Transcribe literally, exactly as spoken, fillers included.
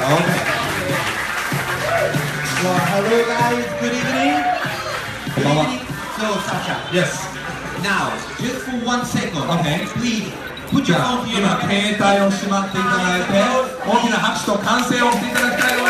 Okay. Well, hello guys, good evening. Good Konbanwa. evening. So, Sasha, Yes. now, just for one second, Okay. please put じ your ゃあ phone to your 今 mouth. 携帯をしまっていただいて大きな拍手と歓声をしていただきたいと思います。